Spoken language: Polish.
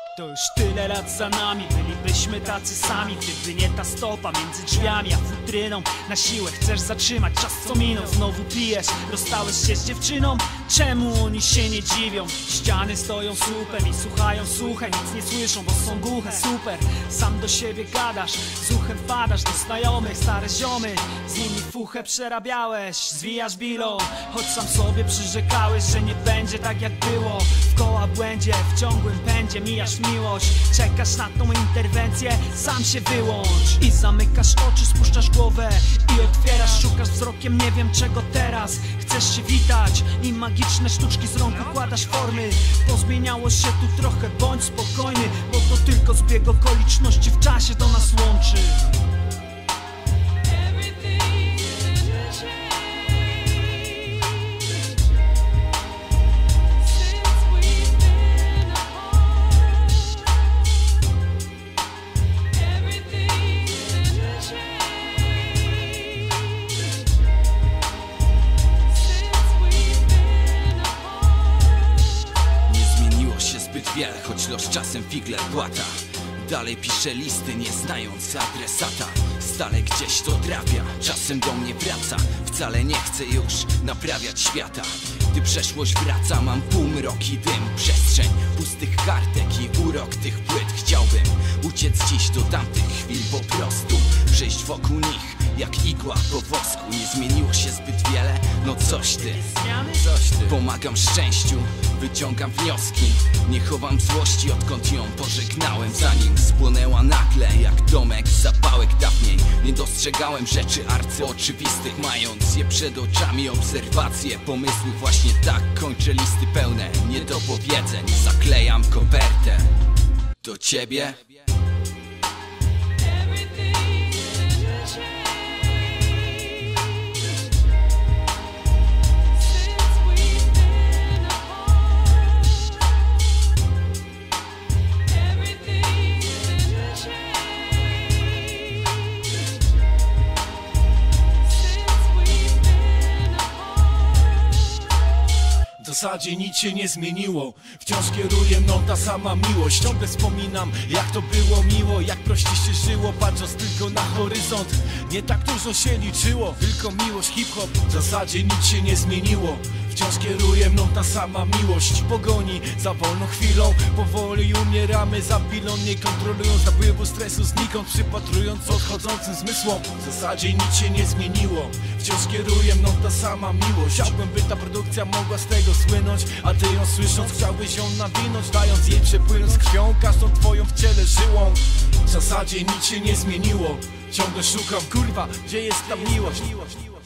To już tyle lat za nami, bylibyśmy tacy sami, gdyby nie ta stopa między drzwiami a futryną. Na siłę chcesz zatrzymać czas, co minął. Znowu pijesz, rozstałeś się z dziewczyną. Czemu oni się nie dziwią? Ściany stoją słupem i słuchają suche. Nic nie słyszą, bo są głuche. Super, sam do siebie gadasz, z uchem wpadasz do znajomych, stare ziomy. Z nimi fuchę przerabiałeś, zwijasz bilą, choć sam sobie przyrzekałeś, że nie będzie tak jak było. W koła błędzie, w ciągłym pędzie mijasz miłość. Czekasz na tą interwencję, sam się wyłącz i zamykasz oczy, spuszczasz głowę i otwierasz, szukasz wzrokiem, nie wiem czego teraz. Chcesz się witać i magiczne sztuczki z rąk układasz formy. Pozmieniało się tu trochę, bądź spokojny, bo to tylko zbieg okoliczności w czasie do nas łączy. Wiele, choć los czasem figler płata. Dalej piszę listy, nie znając adresata. Stale gdzieś to trafia, czasem do mnie wraca. Wcale nie chcę już naprawiać świata. Gdy przeszłość wraca, mam półmrok i dym. Przestrzeń pustych kartek i urok tych płyt. Chciałbym uciec dziś do tamtych chwil, po prostu przejść wokół nich jak igła po wosku. Nie zmieniło się zbyt wiele, no coś ty. Pomagam szczęściu, wyciągam wnioski. Nie chowam złości, odkąd ją pożegnałem. Zanim spłonęła nagle jak domek z zapałek dawniej. Nie dostrzegałem rzeczy arcyoczywistych, mając je przed oczami. Obserwacje, pomysły, właśnie tak kończę listy pełne niedopowiedzeń. Zaklejam kopertę do ciebie. W zasadzie nic się nie zmieniło, wciąż kieruje mną ta sama miłość. Ciągle wspominam, jak to było miło, jak prościej się żyło, patrząc tylko na horyzont. Nie tak dużo się liczyło, tylko miłość, hip-hop. W zasadzie nic się nie zmieniło, wciąż kieruje mną ta sama miłość. Pogoni za wolną chwilą, powoli umieramy za pilą, nie kontrolując napływu stresu znikąd, przypatrując odchodzącym zmysłom. W zasadzie nic się nie zmieniło, wciąż kieruje mną ta sama miłość. Chciałbym, by ta produkcja mogła z tego słynąć, a ty ją słysząc chciałbyś ją nawinąć, dając jej przepłynąć krwią każdą twoją w ciele żyłą. W zasadzie nic się nie zmieniło, ciągle szukam, kurwa, gdzie jest ta miłość.